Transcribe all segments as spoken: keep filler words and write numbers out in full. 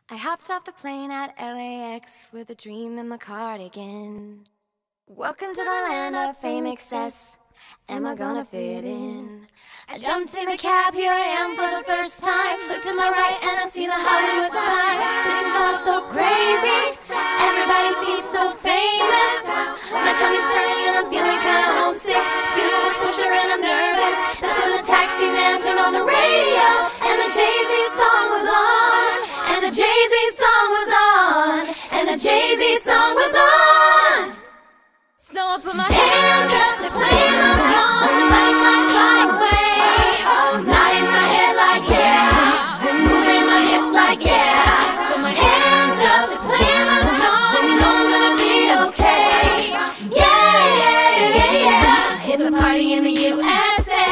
I hopped off the plane at L A X with a dream in my cardigan. Welcome to the land of fame excess. Am I gonna fit in? I jumped in a cab, here I am for the first time. Look to my right and I see the Hollywood sign. This is all so crazy. Everybody seems so famous. My tummy's turning and I'm feeling kinda homesick. Too much pressure and I'm nervous. That's when the taxi man turned on the radio and the Jay-Z song was on. And the Jay-Z song was on. And the Jay-Z song was on. So I put my hands up to play the song. The butterflies fly away. Nodding my head like yeah. Moving my hips like yeah. Put my hands up to play the song. You know I'm gonna be okay. Yeah, yeah, yeah, yeah. It's a party in the U S A.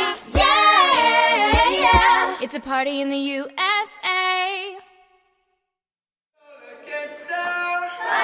Yeah, yeah. It's a party in the U S A.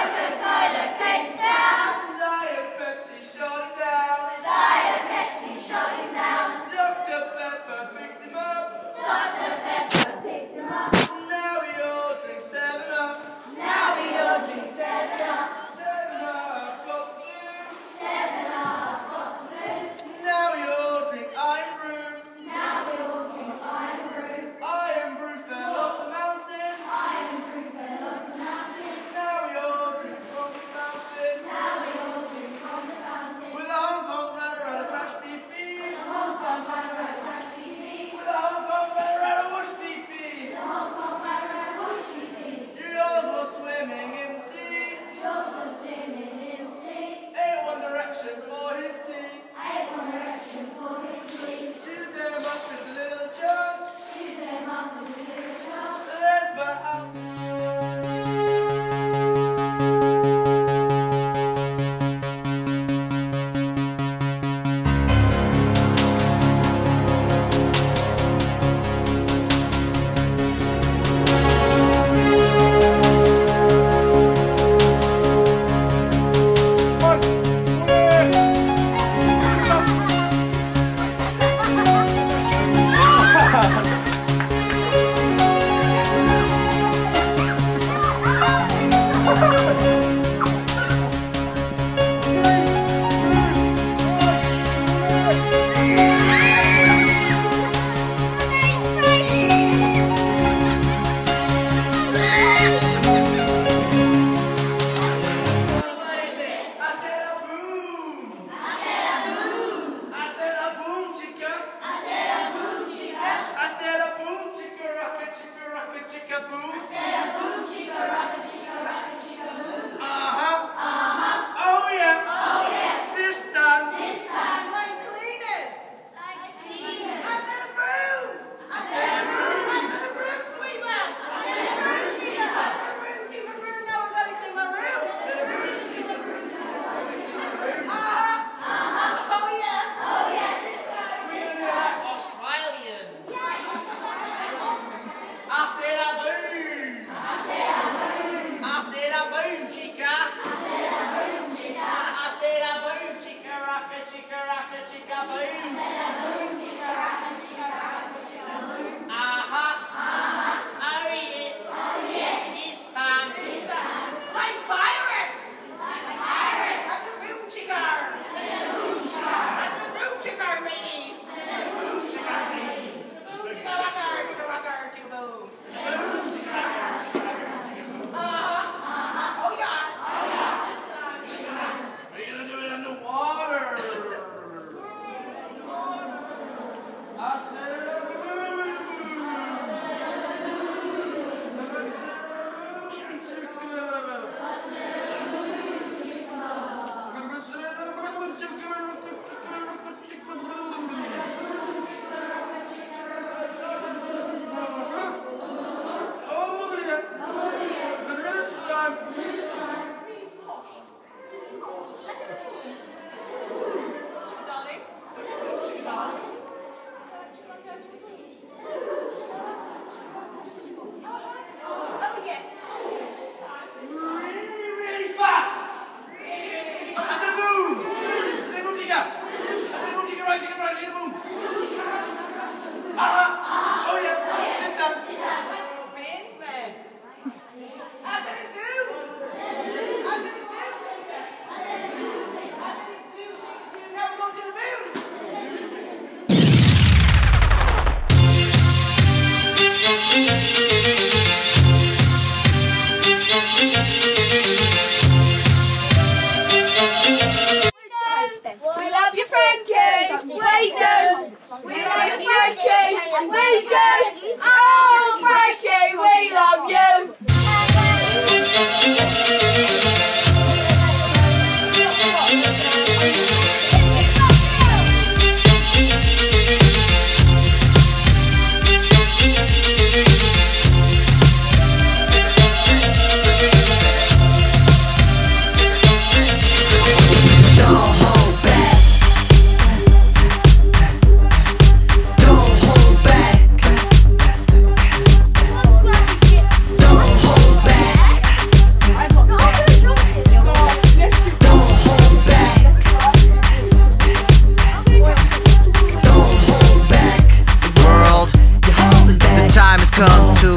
come to.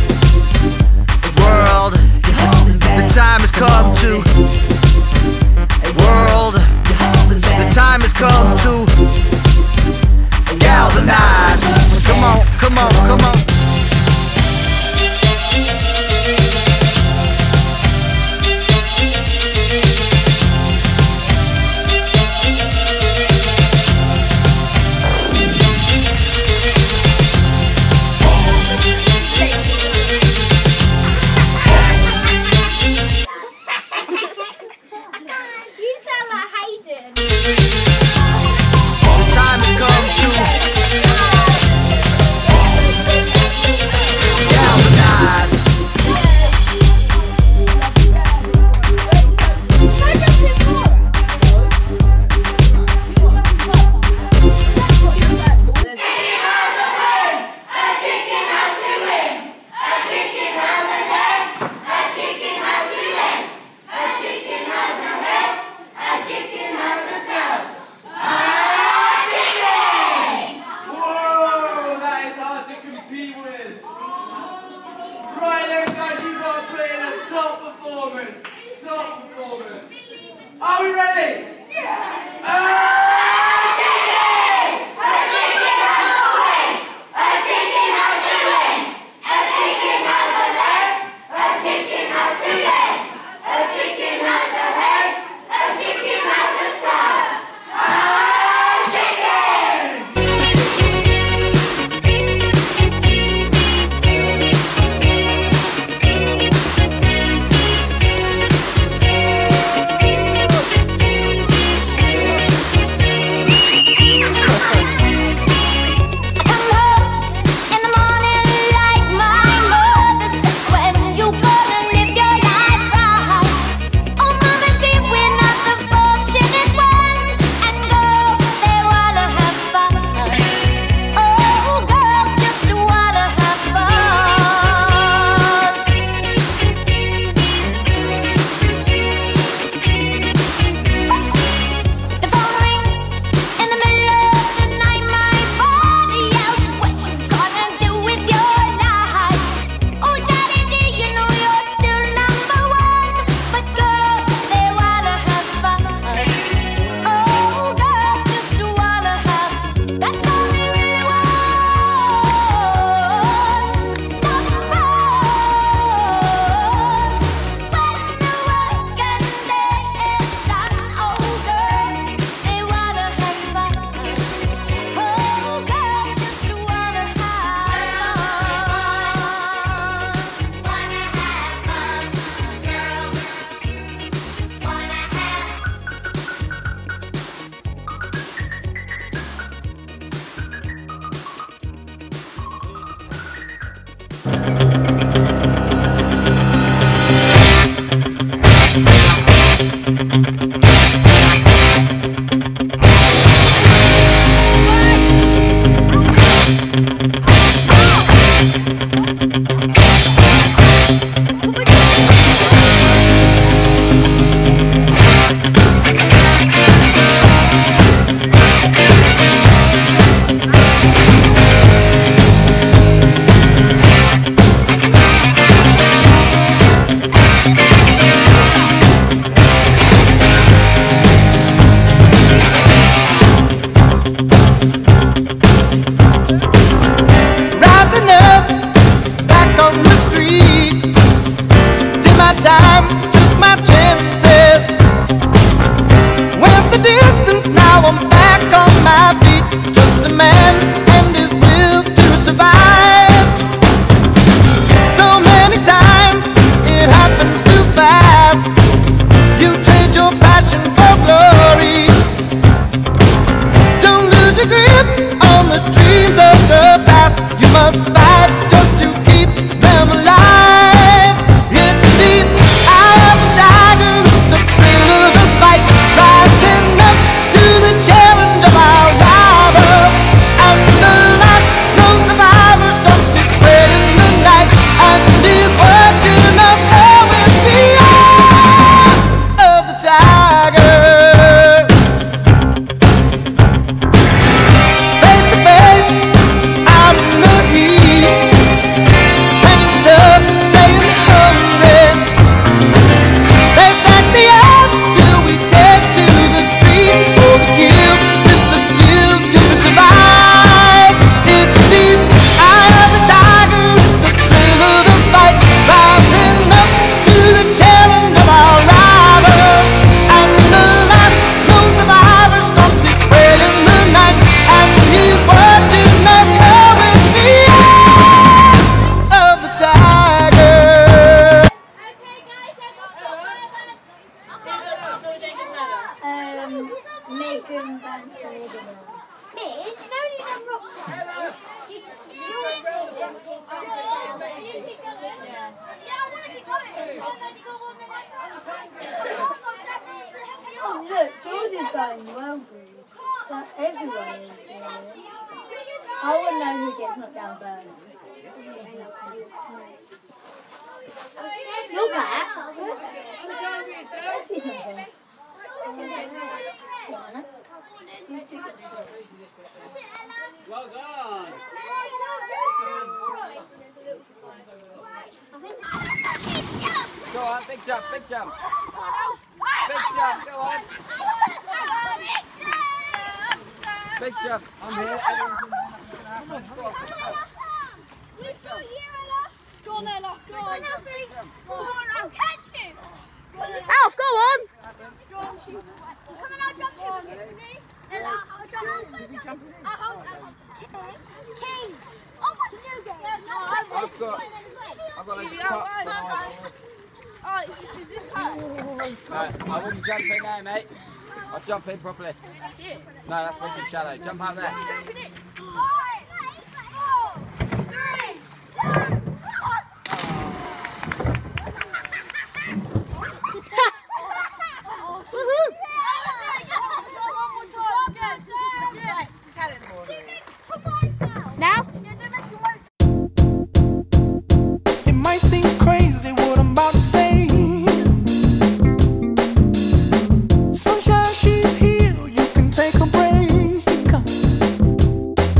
World, the time has come to. World, the time has come to galvanize. Come on, come on, come on. Right then guys, you've got to put in a top performance. Top performance. Are we ready? Yeah! Uh, A chicken! A chicken has a wing! A chicken has two wings! A chicken has a leg! A chicken has two legs! A chicken has a head! A chicken has a tail! A chicken! in the world, really. But everyone is, really. I wouldn't know who gets knocked down first. You're back. Where's she come from? Who's two good? Well done. Go on, big jump, big jump. Big jump, go on. Big jump. I'm here. Everyone's in there. We've got you, Ella. Go on, Ella. Go on. Go on, I'll catch you. Alf, go on. Go on, shoot. Come on, I'll jump in with me. Ella, I'll jump in. I'll hold, I'll hold. King. Oh, what did you get? No, I've got, I've got loads of cups on my board. Oh, is this her? No, I wouldn't jump in there, mate. I'll jump in properly. Here. No, that's way too shallow. Jump out there. Jumping in. Five, four, three, two, one. Now? It might seem crazy what I'm about to say. Sunshine, she's here, you can take a break.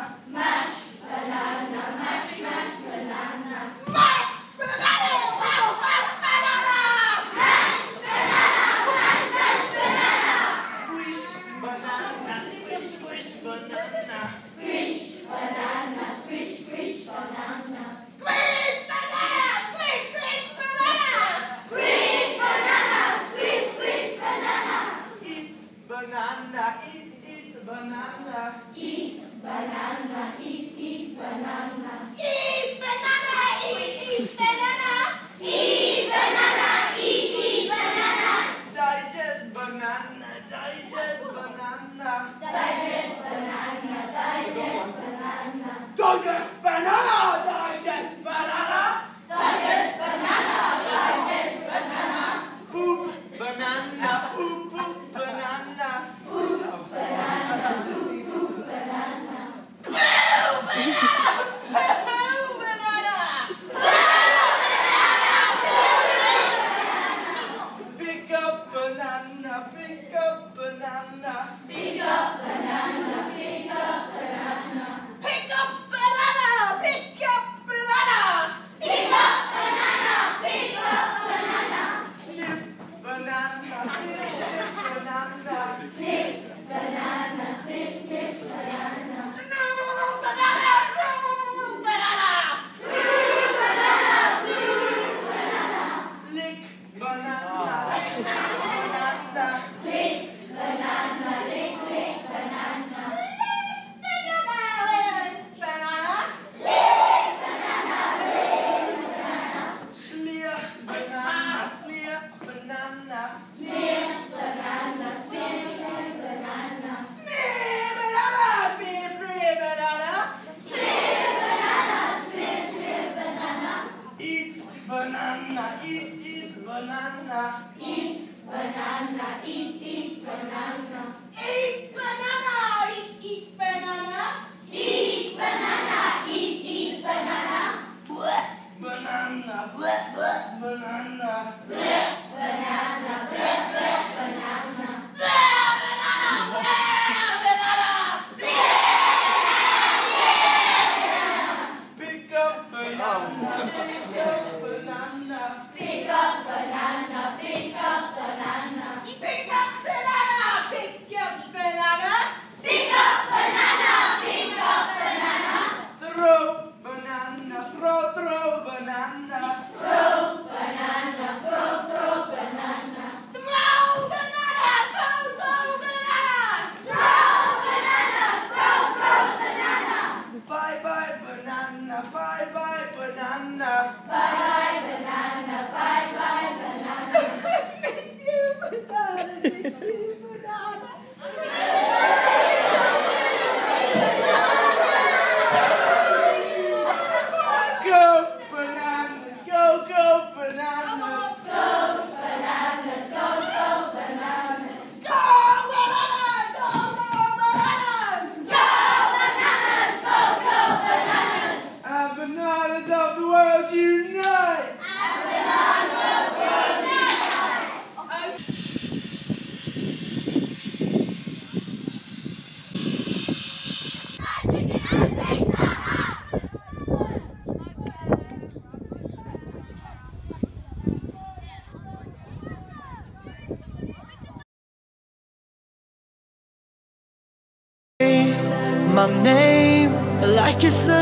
My name like it's the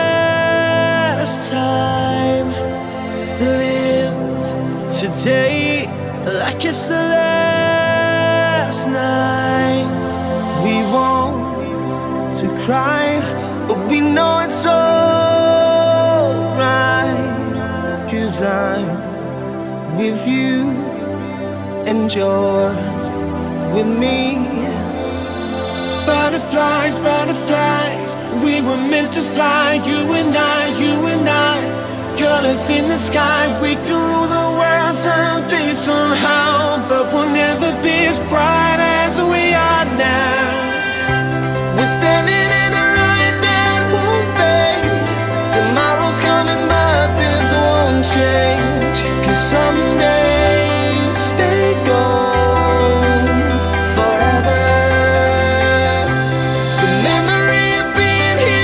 last time. Live today like it's the last night. We want to cry, but we know it's alright. 'Cause I'm with you and you're with me. Butterflies, butterflies, we were meant to fly. You and I, you and I, colors in the sky. We can rule the world someday somehow, but we'll never be as bright as we are now. We're standing in a light that won't fade. Tomorrow's coming, but this won't change. 'Cause some days stay gold forever. The memory of being here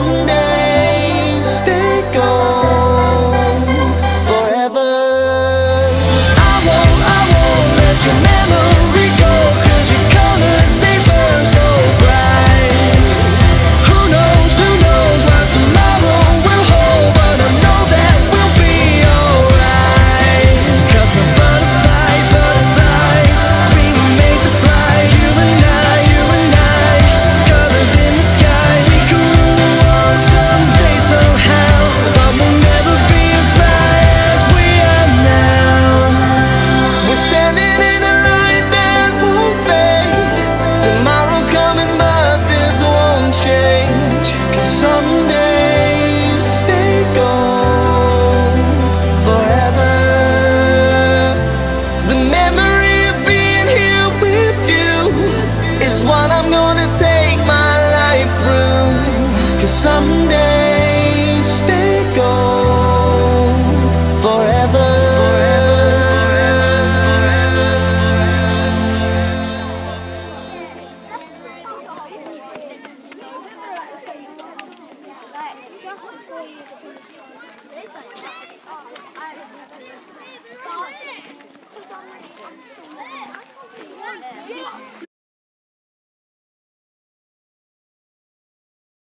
someday stay gold forever. I won't, I won't let your memory go, 'cause your colors, they burn so bright. Who knows, who knows what tomorrow will hold, but I know that we'll be alright. 'Cause we're butterflies, butterflies, we were made to fly. You and I, you and I, colors in the sky. We can rule the world someday somehow, but we'll never be as bright as we are now. We're standing in a light that won't fade. Tomorrow's coming, but this won't change. 'Cause someday stay gold forever. The memory of being here with you is what I'm gonna take my life through. 'Cause someday stay gold forever. Just before you finish, I